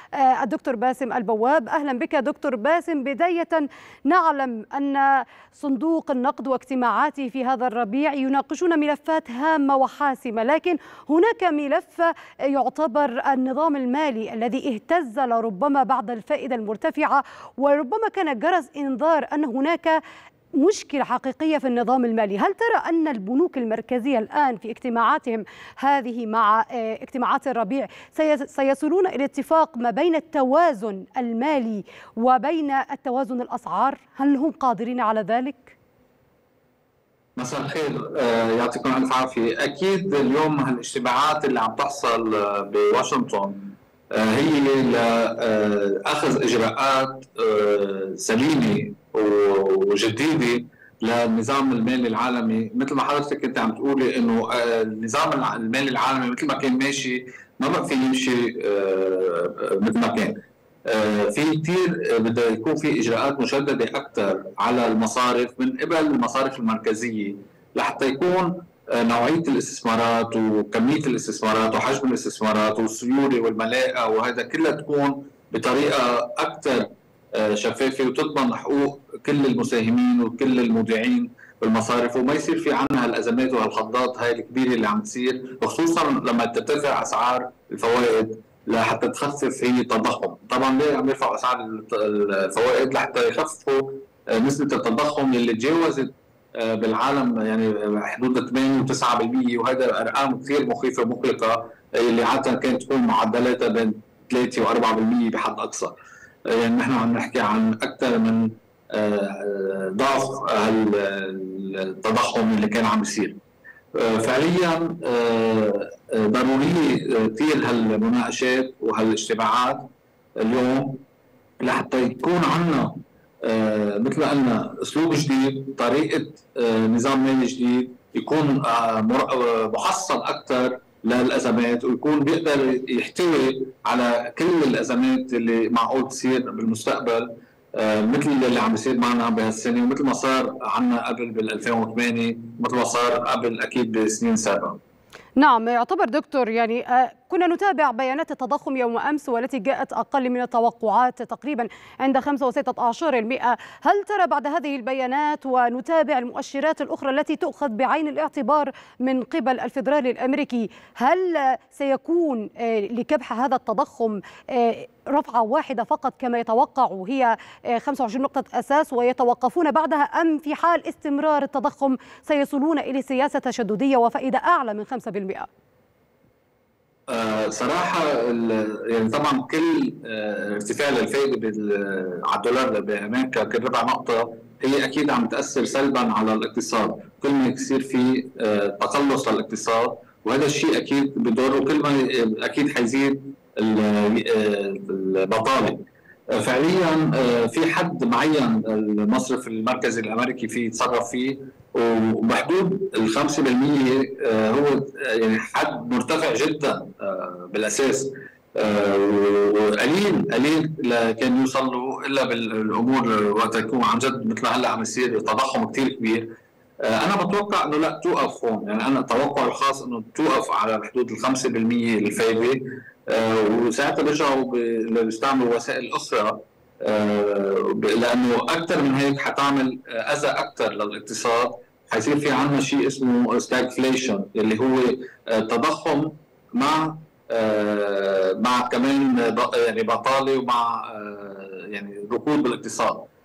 الدكتور باسم البواب. أهلا بك دكتور باسم. بداية نعلم أن صندوق النقد واجتماعاته في هذا الربيع يناقشون ملفات هامة وحاسمة، لكن هناك ملف يعتبر النظام المالي الذي اهتز لربما بعد الفائدة المرتفعة، وربما كان جرس إنذار أن هناك مشكلة حقيقية في النظام المالي. هل ترى أن البنوك المركزية الآن في اجتماعاتهم هذه مع اجتماعات الربيع سيصلون إلى اتفاق ما بين التوازن المالي وبين التوازن الأسعار؟ هل هم قادرين على ذلك؟ مساء الخير، يعطيكم الف عافيه. اكيد اليوم هالاجتماعات اللي عم تحصل بواشنطن هي لاخذ اجراءات سليمه وجديده للنظام المالي العالمي. مثل ما حضرتك كنت عم تقولي انه النظام المالي العالمي مثل ما كان ماشي ما بقى في يمشي مثل ما كان. في كثير بده يكون في اجراءات مشدده اكثر على المصارف من قبل المصارف المركزيه لحتى يكون نوعيه الاستثمارات وكميه الاستثمارات وحجم الاستثمارات والسيوله والملاءه وهذا كلها تكون بطريقه اكثر شفافه وتضمن حقوق كل المساهمين وكل المودعين بالمصارف، وما يصير في عندنا هالازمات وهالخضات هاي الكبيره اللي عم تصير، وخصوصا لما ترتفع اسعار الفوائد لحتى تخفف هي التضخم. طبعا ليه عم يرفعوا اسعار الفوائد؟ لحتى يخففوا نسبه التضخم اللي تجاوزت بالعالم يعني حدود 8 و9%، وهذا ارقام كثير مخيفه ومقلقه اللي عاده كانت تكون معدلاتها بين 3 و4% بحد اقصى. يعني نحن عم نحكي عن اكثر من ضعف التضخم اللي كان عم يصير. فعليا ضروريه كثير هالمناقشات وهالاجتماعات اليوم لحتى يكون عندنا مثل ما قلنا اسلوب جديد، طريقه نظام مالي جديد يكون محصن اكثر للازمات، ويكون بيقدر يحتوي على كل الازمات اللي معقول تصير بالمستقبل، مثل اللي عم بيصير معنا بهالسنه ومثل ما صار عنا قبل بال 2008 مثل ما صار قبل اكيد بسنين سابقه. نعم، يعتبر دكتور يعني كنا نتابع بيانات التضخم يوم أمس والتي جاءت أقل من التوقعات تقريبا عند 5.16%. هل ترى بعد هذه البيانات ونتابع المؤشرات الأخرى التي تؤخذ بعين الاعتبار من قبل الفيدرالي الأمريكي، هل سيكون لكبح هذا التضخم رفعة واحدة فقط كما يتوقع وهي 25 نقطة أساس ويتوقفون بعدها، أم في حال استمرار التضخم سيصلون إلى سياسة تشددية وفائدة أعلى من 5%؟ صراحة يعني طبعا كل ارتفاع للفائدة على الدولار بأمريكا كل ربع نقطة هي أكيد عم تأثر سلبا على الاقتصاد. كل ما يصير في تقلص للاقتصاد وهذا الشيء أكيد بضر، وكل ما أكيد حيزيد البطالة. فعليا في حد معين المصرف المركزي الأمريكي فيه يتصرف فيه، وبحدود ال 5% هو يعني حد مرتفع جدا بالاساس، وقليل كان يوصل له الا بالامور وقت يكون عن جد مثل ما هلا عم يصير تضخم كثير كبير. انا بتوقع انه لا توقف هون، يعني انا توقعي الخاص انه توقف على حدود ال 5% الفائده، وساعتها بيرجعوا بيستعملوا وسائل اخرى، لانه اكثر من هيك حتعمل اذى اكثر للاقتصاد. حيصير في عندنا شيء اسمه ستاغفليشن اللي هو تضخم مع كمان يعني بطاله ومع يعني ركود بالاقتصاد.